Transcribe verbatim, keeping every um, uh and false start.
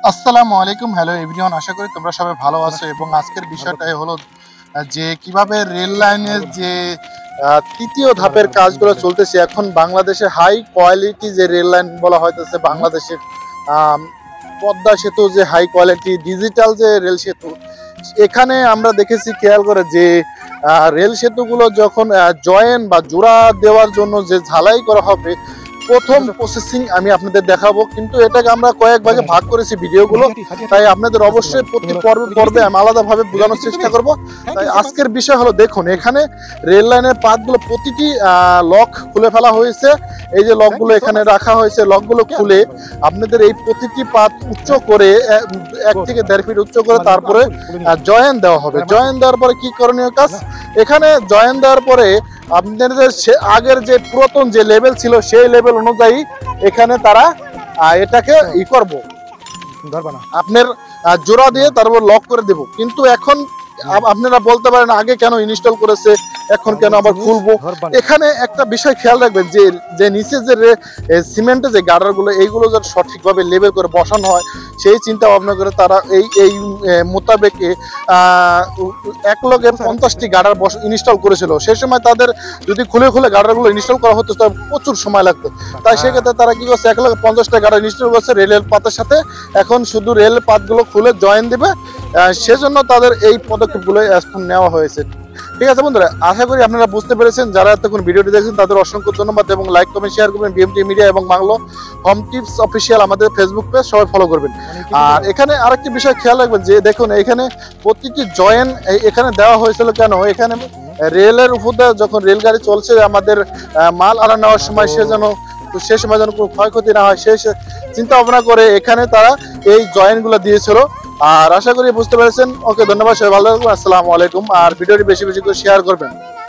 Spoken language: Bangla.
আসসালামু আলাইকুম, হ্যালো এভরিওয়ান। আশা করি তোমরা সবাই ভালো আছো এবং আজকের বিষয়টাই হলো যে কিভাবে রেল লাইনের যে তৃতীয় ধাপের কাজগুলো চলতেছে। এখন বাংলাদেশে হাই কোয়ালিটি যে রেল লাইন বলা হইতেছে, বাংলাদেশের পদ্মা সেতু যে হাই কোয়ালিটি ডিজিটাল যে রেল সেতু, এখানে আমরা দেখেছি খেয়াল করে যে রেল সেতুগুলো যখন জয়েন বা জোড়া দেওয়ার জন্য যে ঝালাই করা হবে, প্রথম প্রসেসিং আমি আপনাদের দেখাবো, কিন্তু এটাকে আমরা কয়েক ভাগে ভাগ করেছি ভিডিওগুলো, তাই আপনাদের অবশ্যই প্রতি পর্বে পর্বে আমি আলাদাভাবে বোঝানোর চেষ্টা করব। তাই আজকের বিষয় হলো, দেখুন এখানে রেল লাইনের পাতগুলো প্রতিটি লক খুলে ফেলা হয়েছে। এই যে লকগুলো এখানে রাখা হয়েছে, লকগুলো খুলে আপনাদের এই প্রতিটি পাত উচ্চ করে এক থেকে দেড় ফিট উচ্চ করে তারপরে জয়েন দেওয়া হবে। জয়েন দেওয়ার পরে কি করণীয় কাজ, এখানে জয়েন দেওয়ার পরে আপনাদের আগের যে পুরাতন যে লেভেল ছিল সেই লেভেল অনুযায়ী এখানে তারা এটাকে ই করবো, আপনার জোড়া দিয়ে তারপর লক করে দেব। কিন্তু এখন আপনারা বলতে পারেন আগে কেন ইনস্টল করেছে, এখন কেন আবার খুলবো। এখানে একটা বিষয় খেয়াল রাখবেন যে যে নিচে যে সিমেন্টের যে গার্ডারগুলো, এইগুলো যাতে সঠিকভাবে লেবেল করে বসানো হয়, সেই চিন্তা ভাবনা করে তারা এই এই মোতাবেকে এক লগে পঞ্চাশটি গার্ডার ইনস্টল করেছিল। সেই সময় তাদের যদি খুলে খুলে গার্ডারগুলো ইনস্টল করা হতো তবে প্রচুর সময় লাগতো। তাই সেক্ষেত্রে তারা কি করছে, এক লগে পঞ্চাশটা গার্ডার ইনস্টল করছে রেলের পাতের সাথে। এখন শুধু রেল পাতগুলো খুলে জয়েন দেবে, সেজন্য তাদের এই পদক্ষেপগুলো এখন নেওয়া হয়েছে। ঠিক আছে বন্ধুরা, আশা করি আপনারা বুঝতে পেরেছেন। যারা এতক্ষণ ভিডিওটি দেখছেন তাদের অসংখ্য ধন্যবাদ এবং লাইক কমেন্ট শেয়ার করবেন। বিএমটি মিডিয়া এবং বাংলো হোম টিপস অফিসিয়াল আমাদের ফেসবুক পেজ সবাই ফলো করবেন। আর এখানে আরেকটি বিষয় খেয়াল রাখবেন যে দেখুন এখানে প্রতিটি জয়েন এখানে দেওয়া হয়েছিল কেন, এখানে রেলের উপর যখন রেলগাড়ি চলছে আমাদের মাল আনা নেওয়ার সময় সে যেন সে সময় যেন কোনো ক্ষয়ক্ষতি না হয়, সেই চিন্তা ভাবনা করে এখানে তারা এই জয়েন্টগুলো দিয়েছিল। আর আশা করি বুঝতে পেরেছেন। ওকে, ধন্যবাদ, সবাই ভালো থাকবেন। আসসালামু আলাইকুম। আর ভিডিওটি বেশি বেশি করে শেয়ার করবেন।